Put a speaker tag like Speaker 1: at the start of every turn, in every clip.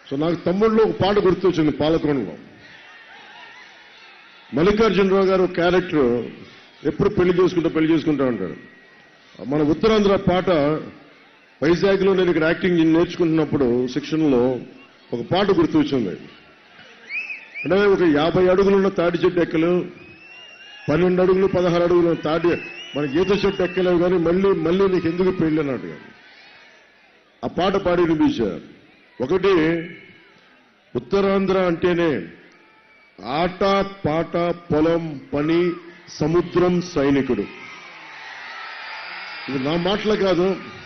Speaker 1: So నాకు తమ్ముళ్ళు ఒక పాట గుర్తొచ్చింది. పాలకొండలో మల్లికార్జునరావు గారు క్యారెక్టర్ ఎప్పుడు పెళ్లి చేసుకుంటా ఉంటాడు. మన ఉత్తరాంధ్ర పాట వైజాగ్లో నేను ఇక్కడ యాక్టింగ్ నేర్చుకుంటున్నప్పుడు శిక్షణలో ఒక పాట గుర్తొచ్చింది. అంటే ఒక 50 అడుగులున్న తాటి చెట్టు ఎక్కలు, 12 అడుగులు 16 అడుగులు తాటి మన ఈత చెట్టు ఎక్కలేవు కానీ మళ్ళీ నీకు ఎందుకు పెళ్లి అన్నట్టు ఆ పాట పాడి వినిపించారు. ఒకటి ఉత్తరాంధ్ర అంటేనే ఆట పాట పొలం పని సముద్రం సైనికుడు. ఇది నా మాటలు కాదు,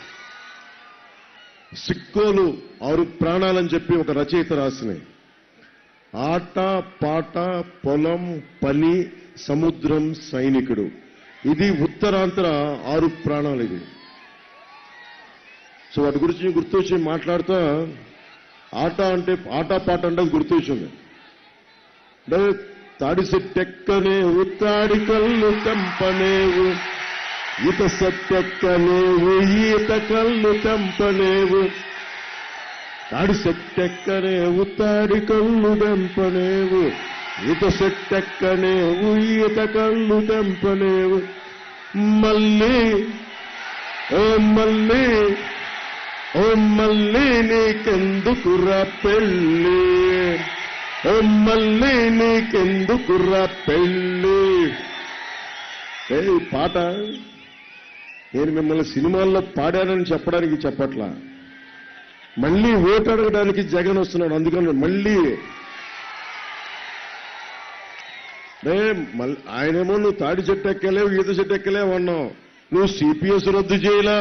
Speaker 1: సిక్కోలు 6 ప్రాణాలని చెప్పి ఒక రచయిత రాసినాయి. ఆట పాట పొలం పని సముద్రం సైనికుడు, ఇది ఉత్తరాంధ్ర 6 ప్రాణాలు. ఇది సో వాటి గురించి గుర్తొచ్చి మాట్లాడుతా ఆట పాట అంటే గుర్తొచ్చింది. అంటే తాడి సెట్టెక్కనేవు తాడి కళ్ళు తెంపనేవు, ఈత సెట్టెక్కనేవు ఈత కళ్ళు తెంపనేవు, తాడి సెట్టెక్కనేవు తాడి కళ్ళు తెంపనేవు, ఈత సెట్టెక్కనేవు ఈత కళ్ళు తెంపనేవు, మళ్ళీ ఓ మళ్ళీ ఓ మళ్ళీ నీకెందుకురా పెళ్ళి, ఓ మళ్ళీ నీకెందుకురా పెళ్ళి. ఏ పాట నేను మిమ్మల్ని సినిమాల్లో పాడానని చెప్పడానికి చెప్పట్లా, మళ్ళీ ఓటు అడగడానికి జగన్ వస్తున్నాడు. అందుకని మళ్ళీ ఆయనేమో నువ్వు తాడి చెట్టు ఎక్కలేవు ఈత చెట్టు ఎక్కలేవు అన్నావు, నువ్వు సిపిఎస్ రద్దు చేయలా,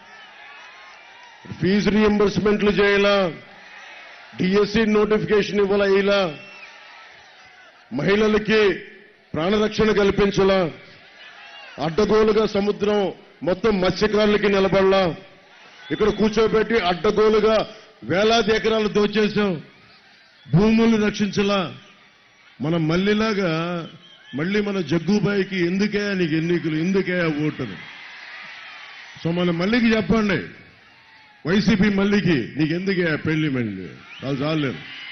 Speaker 1: ఫీజు రీఎంబర్స్మెంట్లు చేయలా, డిఎస్సి నోటిఫికేషన్ ఇవ్వాలా, ఇలా మహిళలకి ప్రాణరక్షణ కల్పించలా, అడ్డగోలుగా సముద్రం మొత్తం మత్స్యకారులకి నిలబడలా, ఇక్కడ కూర్చోబెట్టి అడ్డగోలుగా వేలాది ఎకరాలు దోచేశాం, భూముల్ని రక్షించలా. మనం మళ్ళీలాగా మళ్ళీ మన జగ్గుబాయికి ఎందుకే నీకు ఎన్నికలు, ఎందుకే ఓటుని. సో మన మళ్ళీకి చెప్పండి, వైసీపీ మళ్ళీకి నీకు ఎందుకే పెళ్లి మళ్ళీ చాలు చాలు.